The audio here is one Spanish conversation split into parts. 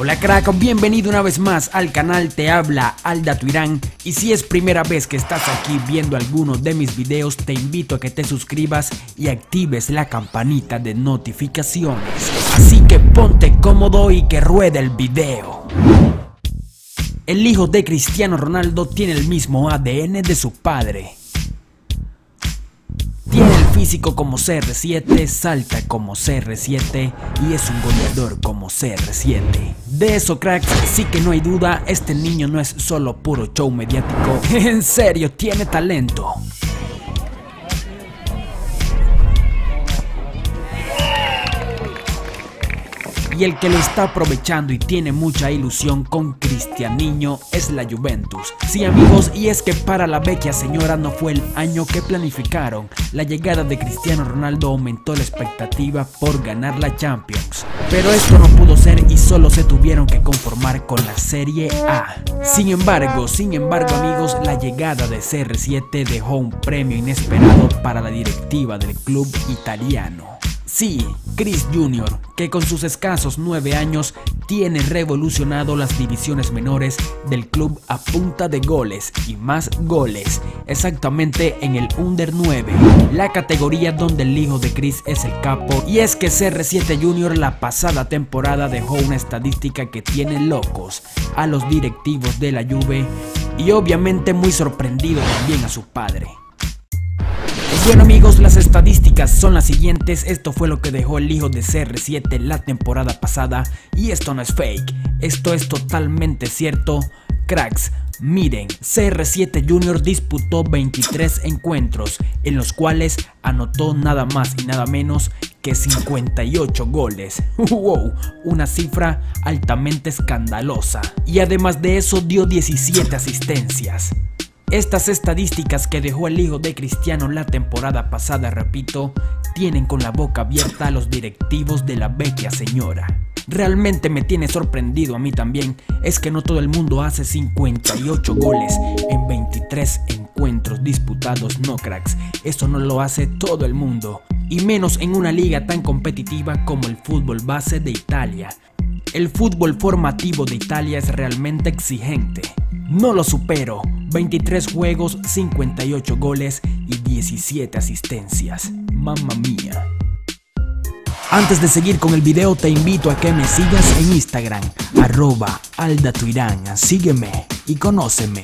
Hola crack, bienvenido una vez más al canal, te habla Alda Tuirán, y si es primera vez que estás aquí viendo alguno de mis videos, te invito a que te suscribas y actives la campanita de notificaciones. Así que ponte cómodo y que ruede el video. El hijo de Cristiano Ronaldo tiene el mismo ADN de su padre. Tiene el físico como CR7, salta como CR7 y es un goleador como CR7. De eso, cracks, sí que no hay duda, este niño no es solo puro show mediático, en serio, tiene talento. Y el que lo está aprovechando y tiene mucha ilusión con Cristianinho es la Juventus. Sí amigos, y es que para la vecchia señora no fue el año que planificaron. La llegada de Cristiano Ronaldo aumentó la expectativa por ganar la Champions. Pero esto no pudo ser y solo se tuvieron que conformar con la Serie A. Sin embargo amigos, la llegada de CR7 dejó un premio inesperado para la directiva del club italiano. Sí, Chris Jr., que con sus escasos 9 años tiene revolucionado las divisiones menores del club a punta de goles y más goles, exactamente en el Under 9, la categoría donde el hijo de Chris es el capo. Y es que CR7 Jr. la pasada temporada dejó una estadística que tiene locos a los directivos de la Juve y obviamente muy sorprendido también a su padre. Bueno amigos, las estadísticas son las siguientes. Esto fue lo que dejó el hijo de CR7 la temporada pasada y esto no es fake, esto es totalmente cierto. Cracks, miren, CR7 Jr. disputó 23 encuentros en los cuales anotó nada más y nada menos que 58 goles. Wow, una cifra altamente escandalosa. Y además de eso dio 17 asistencias. Estas estadísticas que dejó el hijo de Cristiano la temporada pasada, repito, tienen con la boca abierta a los directivos de la vecchia señora. Realmente me tiene sorprendido a mí también, es que no todo el mundo hace 58 goles en 23 encuentros disputados, no cracks, eso no lo hace todo el mundo, y menos en una liga tan competitiva como el fútbol base de Italia. El fútbol formativo de Italia es realmente exigente. No lo supero, 23 juegos, 58 goles y 17 asistencias. Mamma mía. Antes de seguir con el video te invito a que me sigas en Instagram, @AldaTuirán, sígueme y conóceme.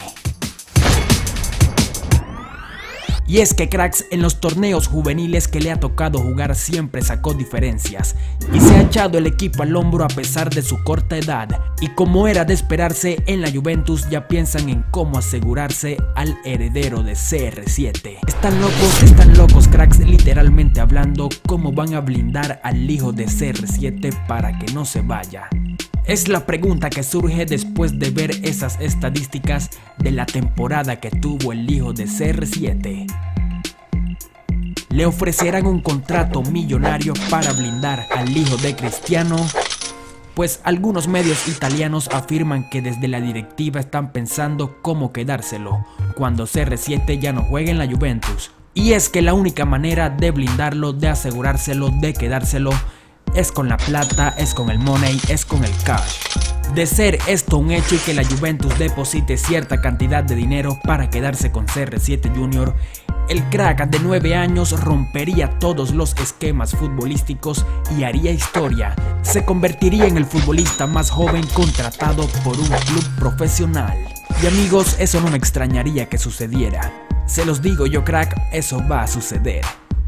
Y es que cracks, en los torneos juveniles que le ha tocado jugar siempre sacó diferencias y se ha echado el equipo al hombro a pesar de su corta edad, y como era de esperarse, en la Juventus ya piensan en cómo asegurarse al heredero de CR7. Están locos cracks, literalmente hablando, cómo van a blindar al hijo de CR7 para que no se vaya. Es la pregunta que surge después de ver esas estadísticas de la temporada que tuvo el hijo de CR7. ¿Le ofrecerán un contrato millonario para blindar al hijo de Cristiano? Pues algunos medios italianos afirman que desde la directiva están pensando cómo quedárselo cuando CR7 ya no juegue en la Juventus. Y es que la única manera de blindarlo, de asegurárselo, de quedárselo, es con la plata, es con el money, es con el cash. De ser esto un hecho y que la Juventus deposite cierta cantidad de dinero para quedarse con CR7 Jr., el crack de 9 años rompería todos los esquemas futbolísticos y haría historia. Se convertiría en el futbolista más joven contratado por un club profesional. Y amigos, eso no me extrañaría que sucediera. Se los digo yo crack, eso va a suceder.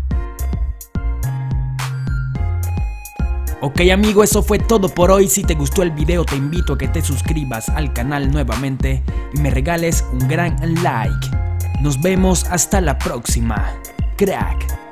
Ok amigo, eso fue todo por hoy. Si te gustó el video te invito a que te suscribas al canal nuevamente y me regales un gran like. Nos vemos hasta la próxima, crack.